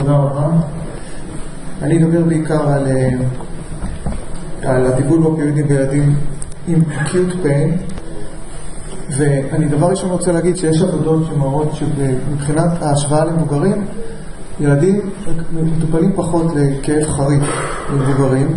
תודה רבה. אני אדבר בעיקר על הטיפול באופיואידים בילדים עם acute pain, ואני דבר ראשון רוצה להגיד שיש עבודות שמראות שמבחינת ההשוואה למבוגרים, ילדים מטופלים פחות לכאב חריף למבוגרים.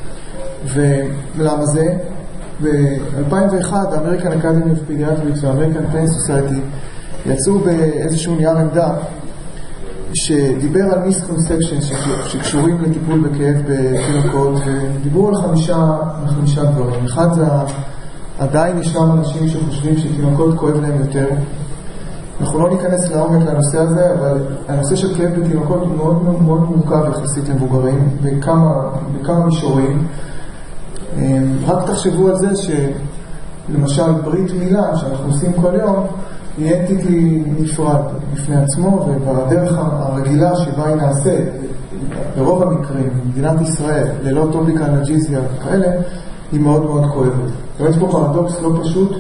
ולמה זה? ב-2001 האמריקן אקדמי אוף פדיאטריקס והאמריקן פיין סוסייטי יצאו באיזשהו נייר עמדה שדיבר על מיסקונספשן שקשורים לטיפול בכאב בתינוקות, ודיברו על חמישה דברים. אחד זה עדיין ישנם אנשים שחושבים שתינוקות כואב להם יותר. אנחנו לא ניכנס לעומק לנושא הזה, אבל הנושא של כאב בתינוקות הוא מאוד מאוד מורכב יחסית למבוגרים בכמה מישורים. רק תחשבו על זה שלמשל ברית מילה שאנחנו עושים כל יום היא אנטיקלי נפרד בפני עצמו, ובדרך הרגילה שבה היא נעשית ברוב המקרים במדינת ישראל ללא טופיקה אנרג'יזיה וכאלה היא מאוד מאוד כואבת. יש פה פרדוקס לא פשוט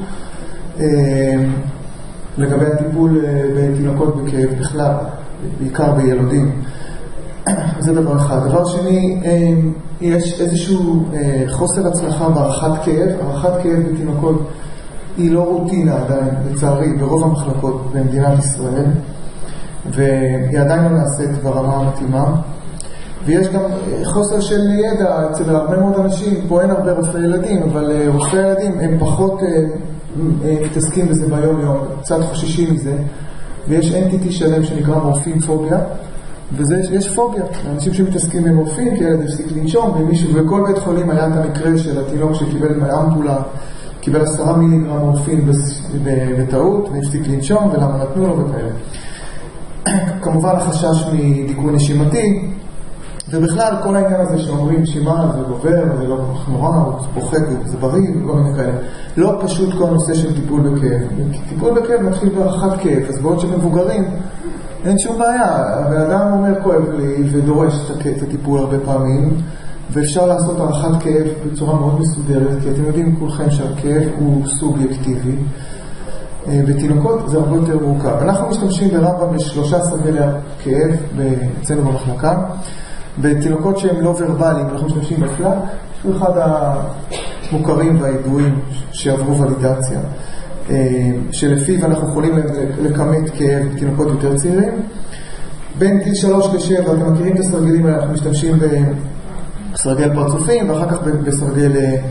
לגבי הטיפול בתינוקות בכאב בכלל, בעיקר בילודים. זה דבר אחד. דבר שני, יש איזשהו חוסר הצלחה בערכת כאב. ערכת כאב בתינוקות היא לא רוטינה עדיין, לצערי, ברוב המחלקות במדינת ישראל, והיא עדיין לא נעשית ברמה המתאימה. ויש גם חוסר של ידע אצל הרבה מאוד אנשים. פה אין הרבה רופאי ילדים, אבל רופאי ילדים הם פחות מתעסקים בזה ביום יום, קצת חוששים מזה. ויש אנטיטי שלם שנקרא מורפין פוביה, ויש פוביה, אנשים שמתעסקים במורפין, כי ילד הפסיק לנשום, וכל בית חולים היה את המקרה של התינוק שקיבל מהאמפולה, קיבל 10 מיליגרם מורפין בטעות, והפסיק לנשום, ולמה נתנו לו וכאלה. כמובן החשש מדיכוי נשימתי, ובכלל כל העניין הזה שאומרים נשימה זה גובר, זה לא נורא, הוא בוחק, זה בריא, וכל מיני כאלה. לא פשוט כל נושא של טיפול בכאב. טיפול בכאב מתחיל בהערכת כאב, אז בעוד שמבוגרים אין שום בעיה. הבן אדם אומר כואב לי ודורש את הטיפול הרבה פעמים, ואפשר לעשות הערכת כאב בצורה מאוד מסודרת, כי אתם יודעים כולכם שהכאב הוא סובייקטיבי. בתינוקות זה הרבה יותר מורכב. אנחנו משתמשים ברמב"ם ל13 סרגלי כאב אצלנו במחלקה. בתינוקות שהם לא ורבליים אנחנו משתמשים בפלאק, שהוא אחד המוכרים והידועים שעברו ולידציה, שלפיו אנחנו יכולים לכמת כאב בתינוקות יותר צעירים. בין גיל 3 ל-7, אתם מכירים את הסרגלים האלה, אנחנו משתמשים בסרגל פרצופים ואחר כך בסרגל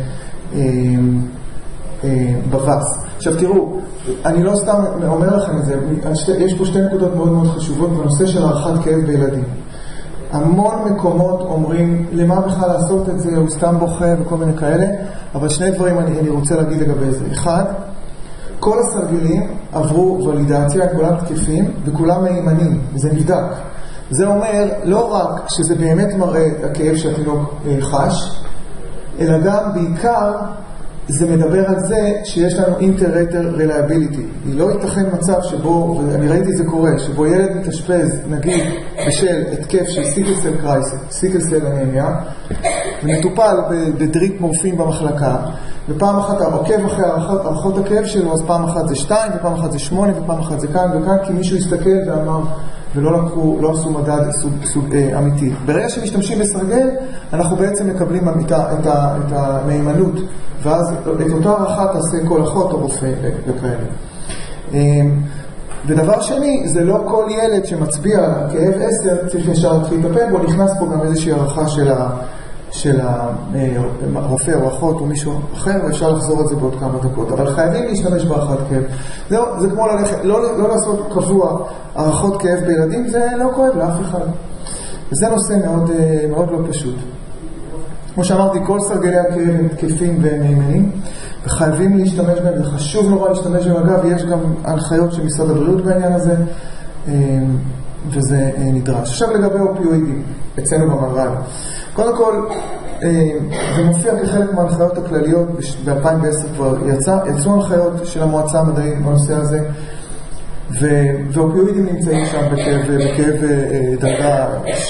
בבס. עכשיו תראו, אני לא סתם אומר לכם את זה, יש פה שתי נקודות מאוד מאוד חשובות בנושא של הערכת כאב בילדים. המון מקומות אומרים למה בכלל לעשות את זה, הוא סתם בוכה וכל מיני כאלה, אבל שני דברים אני רוצה להגיד לגבי זה. אחד, כל הסרגלים עברו ולידציה, כולם תקפים וכולם מהימנים, וזה נבדק. זה אומר לא רק שזה באמת מראה הכאב שהתינוק חש, אלא גם בעיקר זה מדבר על זה שיש לנו inter-rater reliability. היא לא ייתכן מצב שבו, ואני ראיתי את זה קורה, שבו ילד מתאשפז, נגיד, בשל התקף של סיקל-סל קרייסיס, סיקל-סל אנמיה, ומטופל בדריפ מורפין במחלקה, ופעם אחת עוקב אחרי הערכות הכאב שלו, אז פעם אחת זה 2, ופעם אחת זה 8, ופעם אחת זה כאן וכאן, כי מישהו הסתכל ואמר, ולא עשו מדד סוג אמיתי. ברגע שמשתמשים בסרגל, אנחנו בעצם מקבלים את המהימנות, ואז את אותה הערכה תעשה כל אחות או רופא וכאלה. ודבר שני, זה לא כל ילד שמצביע על כאב 10 צריך ישר להתחיל לטפל בו, נכנס פה גם איזושהי הערכה של הרופא או אחות או מישהו אחר, ואפשר לחזור את זה בעוד כמה דקות. אבל חייבים להשתמש בהערכת כאב. זה כמו ללכת, לא לעשות קבוע הערכות כאב בילדים, זה לא כואב לאף אחד. וזה נושא מאוד, מאוד לא פשוט. כמו שאמרתי, כל סרגלי הכאב הם תקפים ומהימנים, וחייבים להשתמש בהם, זה חשוב נורא להשתמש בהם. אגב, יש גם הנחיות של משרד הבריאות בעניין הזה, וזה נדרש. עכשיו לגבי אופיואידים, אצלנו במלר"ד. קודם כל, זה מופיע כחלק מההנחיות הכלליות, ב-2010 כבר יצאו הנחיות של המועצה המדעית בנושא הזה, ואופיואידים נמצאים שם בכאב דרגה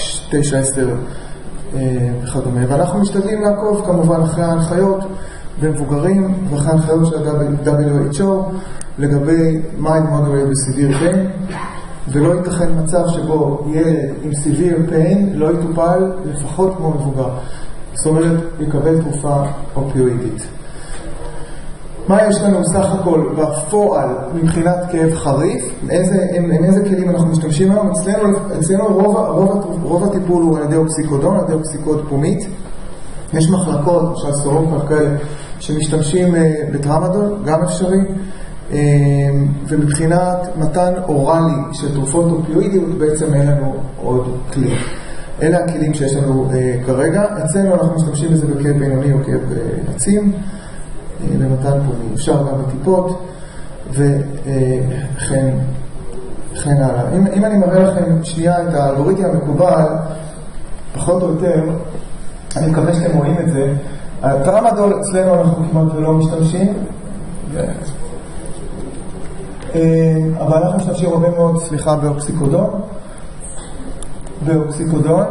9-10 וכדומה. ואנחנו משתדלים לעקוב כמובן אחרי ההנחיות במבוגרים, ואחרי ההנחיות של ה-WHO לגבי mild, moderate ו-severe pain. ולא ייתכן מצב שבו ילד עם severe pain לא יטופל לפחות כמו מבוגר. זאת אומרת, יקבל תרופה אופיואידית. מה יש לנו סך הכל בפועל מבחינת כאב חריף? עם איזה כלים אנחנו משתמשים היום? אצלנו רוב הטיפול הוא על ידי אוקסיקודון, על ידי אוקסיקוד פומית. יש מחלקות, למשל סורוקה כאלה, שמשתמשים בטראמדול, גם אפשרי. ומבחינת מתן אורלי של תרופות אופיואידיות, בעצם אין לנו עוד כלים. אלה הכלים שיש לנו כרגע. אצלנו אנחנו משתמשים בזה בכאב בינוני או כאב נצים, למתן פומי. אפשר גם בטיפות, וכן הלאה. אם אני מראה לכם שנייה את האלגוריתם המקובל, פחות או יותר, אני מקווה שאתם רואים את זה. הטראמדול אצלנו אנחנו כמעט לא משתמשים, אבל אנחנו משתמשים הרבה מאוד, באוקסיקודון.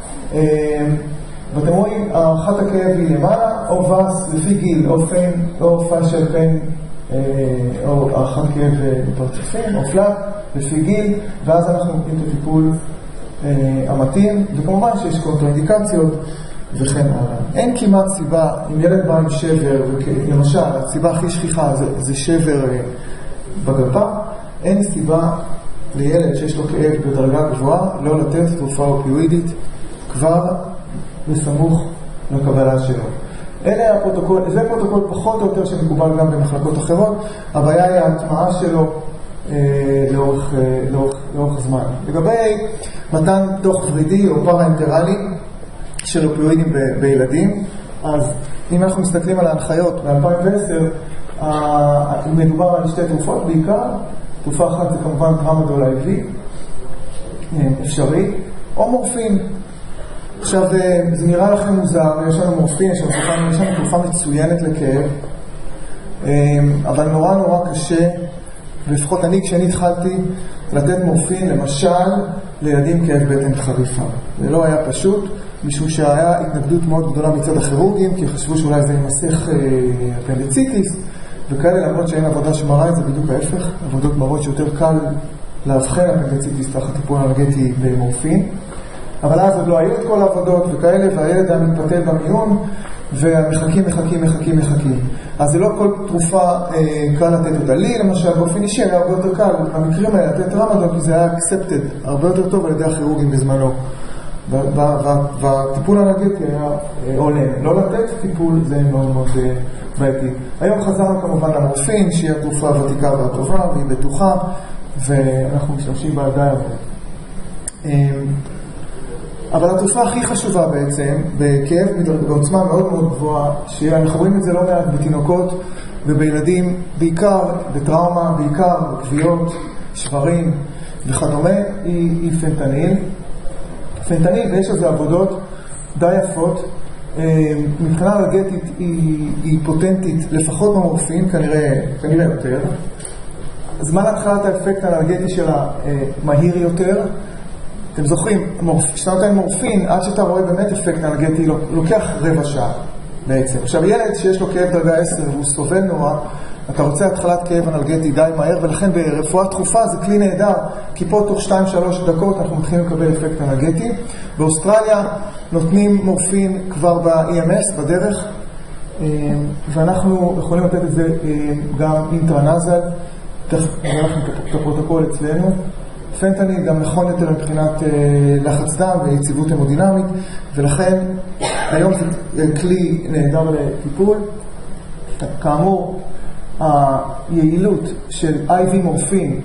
ואתם רואים, הערכת הכאב היא למעלה, או וס לפי גיל, או פאשל פן, או הערכת כאב בפרצופים, או פלאט לפי גיל, ואז אנחנו נותנים את הטיפול המתאים, וכמובן שיש קונטראינדיקציות וכן הלאה. אין כמעט סיבה, אם ילד בא עם שבר, למשל, הסיבה הכי שכיחה זה שבר בגפה, אין סיבה לילד שיש לו כאב בדרגה גבוהה לא לתת תרופה אופיואידית כבר בסמוך לקבלה שלו. זה פרוטוקול פחות או יותר שמקובל גם במחלקות אחרות. הבעיה היא ההטמעה שלו לאורך זמן. לגבי מתן תוך ורידי או פארה-אנטרלי של אופיואידים בילדים, אז אם אנחנו מסתכלים על ההנחיות ב-2010, מדובר על שתי תרופות בעיקר. תרופה אחת זה כמובן טראמדול IV, אפשרי, או מורפין. עכשיו, זה נראה לכם מוזר, יש לנו מורפין, יש לנו תרופה מצוינת לכאב, אבל נורא קשה, ולפחות אני כשאני התחלתי לתת מורפין, למשל, לילדים כאב בטן חריפה. זה לא היה פשוט, משום שהיה התנגדות מאוד גדולה מצד הכירורגים, כי חשבו שאולי זה יימסך אפנדיציטיס, וכאלה, למרות שאין עבודה שמראה את זה בדיוק ההפך, עבודות מראות שיותר קל להבחן אפנדיציטיס תחת טיפול אנרגטי במורפין. אבל אז עוד לא היו את כל העבודות וכאלה, והילד היה מתפתל במיון, ומחכים. אז זה לא כל תרופה קל לתת אותה. לי, למשל, באופן אישי היה הרבה יותר קל. במקרים האלה, לתת טראמדול, כי זה היה accepted, הרבה יותר טוב על ידי הכירורגים בזמנו. והטיפול האנרגטי היה עולה. לא לתת טיפול, זה מאוד בעייתי. היום חזרנו כמובן למורפין, שהיא התרופה הוותיקה והטובה, והיא בטוחה, ואנחנו משתמשים בה עדיין. אבל התרופה הכי חשובה בעצם, בכאב בעוצמה מאוד גבוהה, שאנחנו רואים את זה לא מעט בתינוקות ובילדים, בעיקר בטראומה, בעיקר בכוויות, שברים וכדומה, היא פנטניל. פנטניל, ויש לזה עבודות די יפות, מבחינה אנרגטית היא פוטנטית, לפחות במורפין, כנראה יותר. זמן התחלת האפקט האנרגטי שלה מהיר יותר. אתם זוכרים, כשאתה נותן מורפין, עד שאתה רואה באמת אפקט אנרגטי, לוקח רבע שעה בעצם. עכשיו, ילד שיש לו כאב דרגה 10 והוא סובל נורא, אתה רוצה התחלת כאב אנרגטי די מהר, ולכן ברפואה דחופה זה כלי נהדר, כי פה תוך 2-3 דקות אנחנו מתחילים לקבל אפקט אנרגטי. באוסטרליה נותנים מורפין כבר ב-EMS, בדרך, ואנחנו יכולים לתת את זה גם אינטרנזל, תכף נראה לכם את הפרוטוקול אצלנו. פנטניל גם נכון יותר מבחינת לחץ דם ויציבות המודינמית, ולכן היום זה כלי נהדר לטיפול. כאמור, היעילות של IV מורפין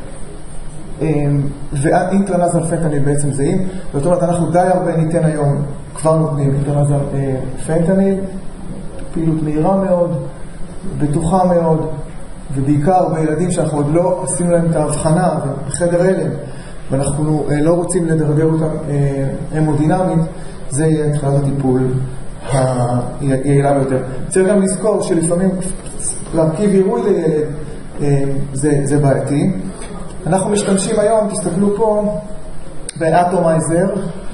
ואינטרנזל פנטניל בעצם זהים. זאת אומרת, אנחנו די הרבה ניתן היום, כבר נותנים אינטרנזל פנטניל, פעילות מהירה מאוד, בטוחה מאוד, ובעיקר בילדים שאנחנו עוד לא עשינו להם את ההבחנה בחדר הלם, ואנחנו לא רוצים לדרדר אותם המודינמית, זה יהיה תחילת הטיפול היעילה ביותר. צריך גם לזכור שלפעמים להרכיב עירוי לילד זה בעייתי. אנחנו משתמשים היום, תסתכלו פה, באטומייזר,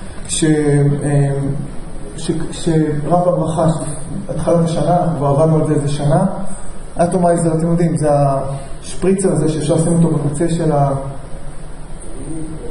שרב הברכה, התחלנו השנה, אנחנו כבר עבדנו על זה איזה שנה. אטומייזר, אתם יודעים, זה השפריצר הזה שאפשר לשים אותו בקצה של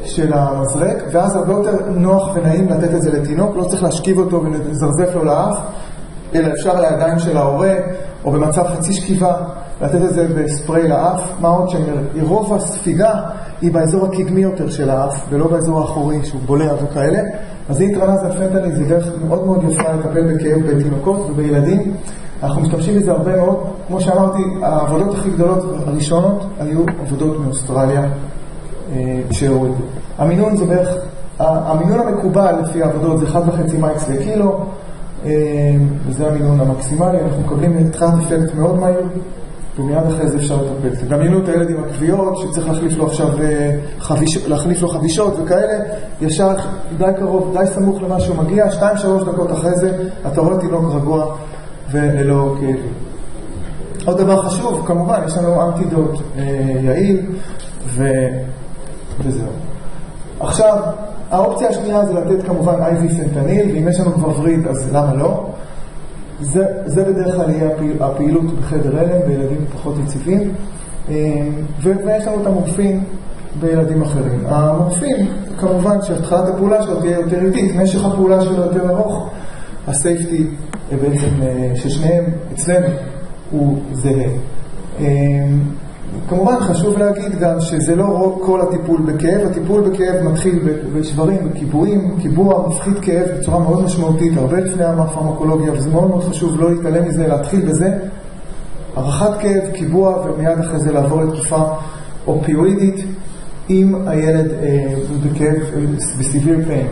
של המזרק, ואז הרבה יותר נוח ונעים לתת את זה לתינוק, לא צריך להשכיב אותו ולזרזף לו לאף, אלא אפשר לידיים של ההורה, או במצב חצי שכיבה, לתת את זה בספרי לאף. מה עוד שרוב הספיגה היא באזור הקדמי יותר של האף, ולא באזור האחורי שהוא בולע וכאלה. אז אינטרנז הפנטניל זה דרך מאוד מאוד יפה לטפל בכאב בתינוקות ובילדים. אנחנו משתמשים בזה הרבה מאוד. כמו שאמרתי, העבודות הכי גדולות הראשונות היו עבודות מאוסטרליה שהורידו. המינון זה בערך, המינון המקובל לפי העבודות זה 1.5 מייקס לקילו, וזה המינון המקסימלי. אנחנו מקבלים התחלת אפקט מאוד מהיר, ומיד אחרי זה אפשר לטפל. גם ינו את הילד עם הכוויות, שצריך להחליף לו עכשיו להחליף לו חבישות וכאלה, ישר די קרוב, די סמוך למה שהוא מגיע, 2-3 דקות אחרי זה, אתה רואה תינוק רגוע וללא כאבים. עוד דבר חשוב, כמובן, יש לנו אנטידוט יעיל, וזהו. עכשיו, האופציה השנייה זה לתת כמובן IV פנטניל, ואם יש לנו כבר וריד, אז למה לא? זה בדרך כלל יהיה הפעילות בחדר הלם, בילדים פחות יציבים, ויש לנו את המורפין בילדים אחרים. המורפין, כמובן שהתחלת הפעולה שלו תהיה יותר איטית, משך הפעולה שלו יותר ארוך, הסייפטי בעצם ששניהם אצלנו הוא זהה. כמובן חשוב להגיד גם שזה לא כל הטיפול בכאב, הטיפול בכאב מתחיל בשברים, בקיבועים, קיבוע מפחית כאב בצורה מאוד משמעותית, הרבה לפני הפרמקולוגיה, וזה מאוד מאוד חשוב לא להתעלם מזה, להתחיל בזה, ערכת כאב, קיבוע, ומיד אחרי זה לעבור לתקופה אופיואידית, אם הילד בכאב בסביר פיין.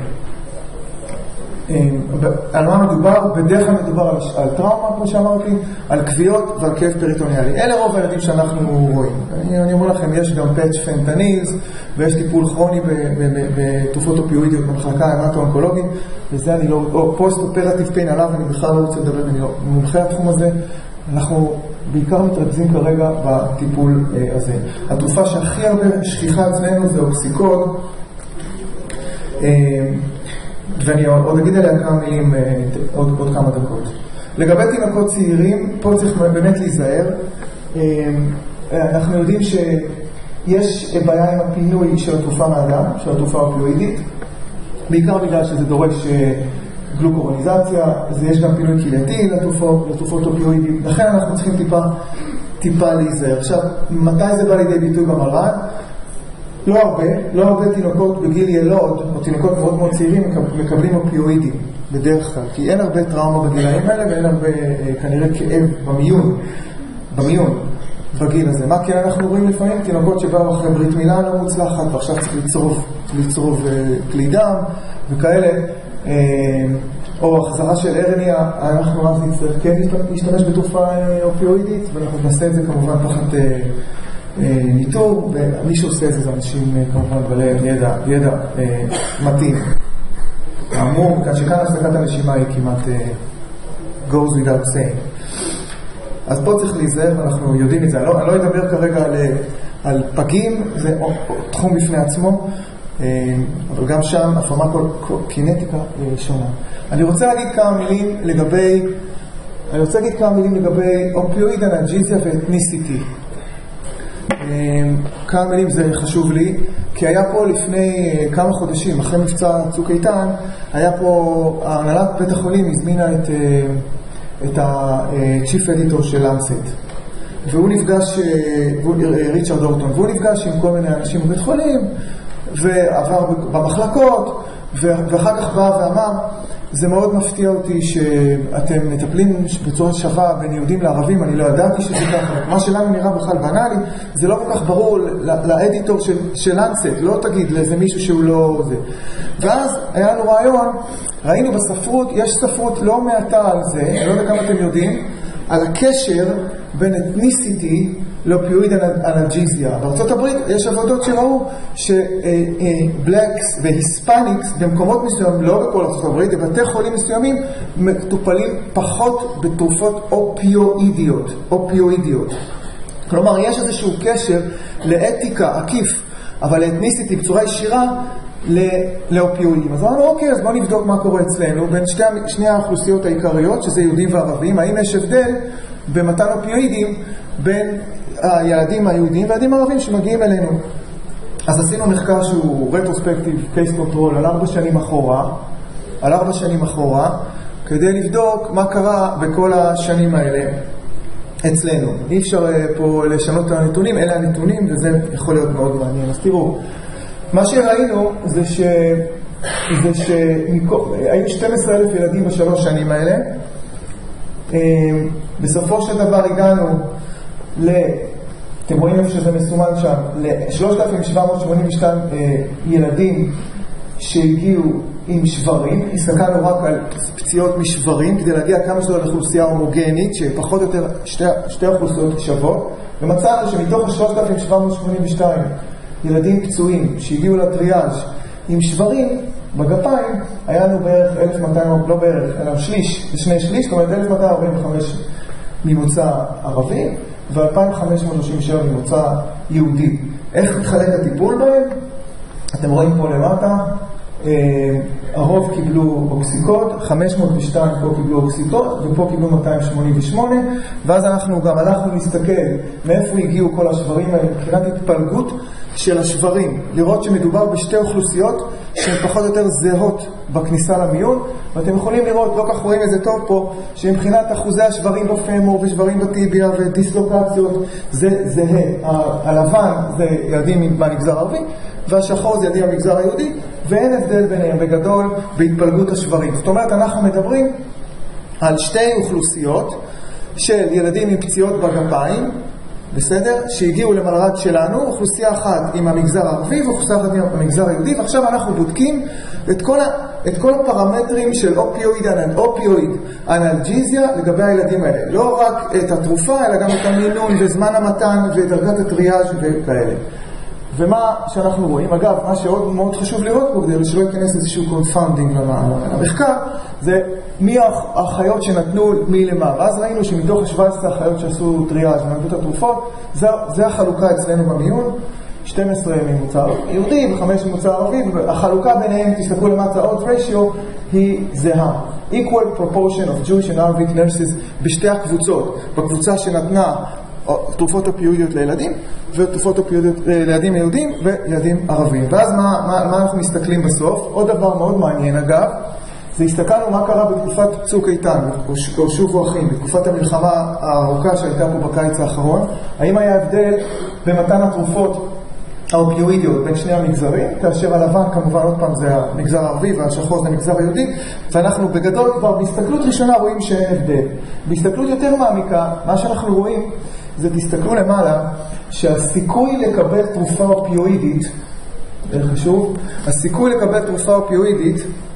על מה מדובר? בדרך כלל מדובר על טראומה, כמו שאמרתי, על כוויות ועל כאב פריטוניאלי. אלה רוב הילדים שאנחנו רואים. אני אומר לכם, יש גם פאץ' פנטנילס, ויש טיפול כרוני בתרופות אופיואידיות במחלקה המטו-אונקולוגית, וזה אני לא, או פוסט-אופרטיב פיין עליו, אני בכלל לא רוצה לדבר, אני לא מומחה התחום הזה. אנחנו בעיקר מתרכזים כרגע בטיפול הזה. התרופה שהכי הרבה שכיחה אצלנו זה אוקסיקוד, ואני עוד אגיד עליה כמה מילים עוד כמה דקות. לגבי תינוקות צעירים, פה צריך באמת להיזהר. אנחנו יודעים שיש בעיה עם הפינוי של התרופה מהדם, של התרופה האופיואידית, בעיקר בגלל שזה דורש גלוקורוניזציה, יש גם פינוי קהילתי לתרופות אופיואידית, לכן אנחנו צריכים טיפה להיזהר. עכשיו, מתי זה בא לידי ביטוי במלר"ד? לא הרבה תינוקות בגיל ילוד, או תינוקות מאוד מאוד צעירים, מקבלים אופיואידים בדרך כלל, כי אין הרבה טראומה בגילאים האלה, ואין הרבה כנראה כאב במיון בגיל הזה. מה כן אנחנו רואים לפעמים? תינוקות שבאו אחרי ברית מילה לא מוצלחת, ועכשיו צריך לצרוב כלי דם וכאלה, או החזרה של הרניה, אנחנו אז נצטרך כן להשתמש בתרופה אופיואידית, ואנחנו נעשה את זה כמובן תחת ניטור, ומי שעושה את זה זה אנשים כמובן בעלי ידע מתאים. האמור, כאן שכאן הפסקת הנשימה היא כמעט goes without saying. אז פה צריך להיזהר, אנחנו יודעים את זה. אני לא אדבר כרגע על פגים, זה תחום בפני עצמו, אבל גם שם הפרמקוקינטיקה שונה. אני רוצה להגיד כמה מילים לגבי אופיואיד אנלג'יזיה ואתניסיטי. כמה מילים זה חשוב לי, כי היה פה לפני כמה חודשים, אחרי מבצע צוק איתן, היה פה, הנהלת בית החולים הזמינה את הצ'יפ אדיטור של לאנסט, והוא נפגש, ריצ'רד אורטון, והוא נפגש עם כל מיני אנשים בבית חולים, ועבר במחלקות, ואחר כך בא ואמר, זה מאוד מפתיע אותי שאתם מטפלים בצורה שווה בין יהודים לערבים, אני לא ידעתי שזה ככה. מה שלנו נראה בכלל בנאלי, זה לא כל כך ברור לאדיטור של לאנסט, לא תגיד לאיזה מישהו שהוא לא זה. ואז היה לנו רעיון, ראינו בספרות, יש ספרות לא מעטה על זה, אני לא יודע כמה אתם יודעים, על הקשר בין אתניסיטי לאופיואיד אנלג'יזיה. בארצות הברית יש עבודות שראו שבלקס והיספניקס במקומות מסוימים, לא בכל ארצות הברית, בבתי חולים מסוימים מטופלים פחות בתרופות אופיואידיות. כלומר, יש איזשהו קשר לאתיקה עקיף, אבל לאתניסיטי בצורה ישירה לאופיואידים. אז אמרנו, אוקיי, אז בואו נבדוק מה קורה אצלנו בין שני האוכלוסיות העיקריות, שזה יהודים וערבים, האם יש הבדל במתן אופיואידים בין הילדים היהודים והילדים הערבים שמגיעים אלינו. אז עשינו מחקר שהוא רטרוספקטיב, קייס קונטרול, על 4 שנים אחורה, כדי לבדוק מה קרה בכל השנים האלה אצלנו. אי אפשר פה לשנות את הנתונים, אלה הנתונים, וזה יכול להיות מאוד מעניין. אז תראו, מה שראינו זה שהיו 12,000 ילדים בשלוש שנים האלה. בסופו של דבר הגענו אתם רואים איפה שזה מסומן שם, ל-3,782 ילדים שהגיעו עם שברים. הסתכלנו רק על פציעות משברים כדי להגיע כמה שיותר לאוכלוסייה הומוגנית, שפחות או יותר שתי אוכלוסיות שוות, ומצאנו שמתוך ה-3,782 ילדים פצועים שהגיעו לטריאז' עם שברים בגפיים, היה לנו בערך 1,200, לא בערך, אלא שליש, זה שני שליש, זאת אומרת 1,245 ממוצא ערבי ו-2,537 ממוצא יהודי. איך מתחלק הטיפול בהם? אתם רואים פה למטה, הרוב קיבלו אוקסיקוד, 502 פה קיבלו אוקסיקוד, ופה קיבלו 288, ואז אנחנו גם הלכנו להסתכל מאיפה הגיעו כל השברים האלה, מבחינת התפלגות של השברים, לראות שמדובר בשתי אוכלוסיות שהן פחות או יותר זהות בכניסה למיון, ואתם יכולים לראות, לא כך רואים את זה טוב פה, שמבחינת אחוזי השברים בפמור ושברים בטיביה ודיסלוקציות, זה זהה. הלבן זה ילדים במגזר הערבי, והשחור זה ילדים במגזר היהודי, ואין הבדל ביניהם בגדול בהתפלגות השברים. זאת אומרת, אנחנו מדברים על שתי אוכלוסיות של ילדים עם פציעות בגפיים, בסדר? שהגיעו למלר"ד שלנו, אוכלוסייה אחת עם המגזר הערבי ואוכלוסייה אחת עם המגזר היהודי, ועכשיו אנחנו בודקים את כל הפרמטרים של אופיואיד אנלג'יזיה לגבי הילדים האלה. לא רק את התרופה, אלא גם את המינון וזמן המתן ודרגת הטריאז' וכאלה. ומה שאנחנו רואים, אגב, מה שעוד מאוד חשוב לראות פה, כדי שלא ייכנס איזשהו קונפאונדינג למחקר, זה מי האחיות שנתנו מי למה. ואז ראינו שמתוך 17 האחיות שעשו טריאז' ונתנו את התרופות, זה החלוקה אצלנו במיון, 12 ממוצא יהודי ו5 ממוצא ערבי, והחלוקה ביניהם, תסתכלו למטה, odds ratio, היא זהה. Equal proportion of Jewish and Arabic nurses בשתי הקבוצות, בקבוצה שנתנה תרופות אופיואידיות לילדים, ותרופות אופיואידיות לילדים יהודים וילדים ערבים. ואז מה אנחנו מסתכלים בסוף? עוד דבר מאוד מעניין אגב, זה הסתכלנו מה קרה בתקופת צוק איתן, או שובו אחים, בתקופת המלחמה הארוכה שהייתה פה בקיץ האחרון. האם היה הבדל במתן התרופות האופיואידיות בין שני המגזרים, כאשר הלבן כמובן עוד פעם זה המגזר הערבי והשחור זה המגזר היהודי, ואנחנו בגדול כבר בהסתכלות ראשונה רואים שאין הבדל. בהסתכלות יותר מעמיקה, מה שאנחנו רואים זה, תסתכלו למעלה, שהסיכוי לקבל תרופה אופיואידית, זה חשוב, הסיכוי לקבל תרופה אופיואידית,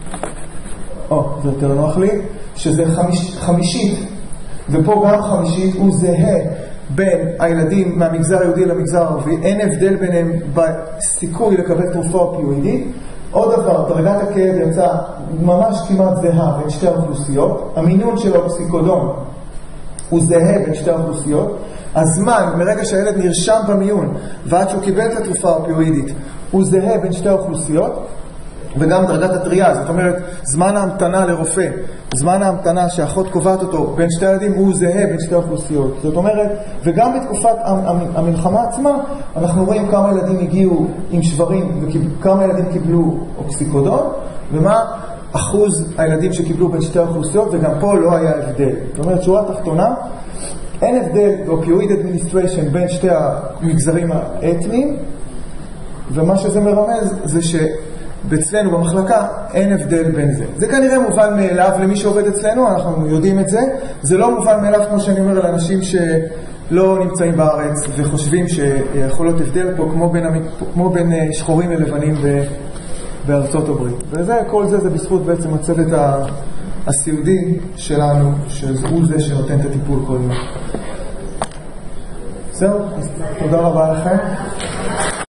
זה יותר נוח לי, שזה חמישית, ופה גם חמישית, הוא זהה בין הילדים מהמגזר היהודי למגזר הערבי, אין הבדל ביניהם בסיכוי לקבל תרופה אופיואידית. עוד דבר, דרגת הכאב יצא ממש כמעט זהה בין שתי האוכלוסיות, המינון של האוקסיקודון הוא זהה בין שתי האוכלוסיות, הזמן מרגע שהילד נרשם במיון ועד שהוא קיבל את התרופה האופיואידית הוא זהה בין שתי האוכלוסיות, וגם דרגת הטריאז', זאת אומרת זמן ההמתנה לרופא, זמן ההמתנה שאחות קובעת אותו בין שתי ילדים הוא זהה בין שתי האוכלוסיות. זאת אומרת, וגם בתקופת המלחמה עצמה אנחנו רואים כמה ילדים הגיעו עם שברים וכמה ילדים קיבלו אוקסיקודון, ומה אחוז הילדים שקיבלו בין שתי האוכלוסיות, וגם פה לא היה הבדל. זאת אומרת, שורה תחתונה, אין הבדל באופיואיד אדמיניסטריישן בין שתי המגזרים האתניים, ומה שזה מרמז זה שבצלנו במחלקה אין הבדל בין זה. זה כנראה מובן מאליו למי שעובד אצלנו, אנחנו יודעים את זה. זה לא מובן מאליו כמו שאני אומר לאנשים שלא נמצאים בארץ וחושבים שיכול להיות הבדל פה כמו בין שחורים ולבנים בארצות הברית. וזה, כל זה בזכות בעצם הצוות הסיעודי שלנו, שהוא זה שנותן את הטיפול כל מה. זהו, אז תודה רבה לכם.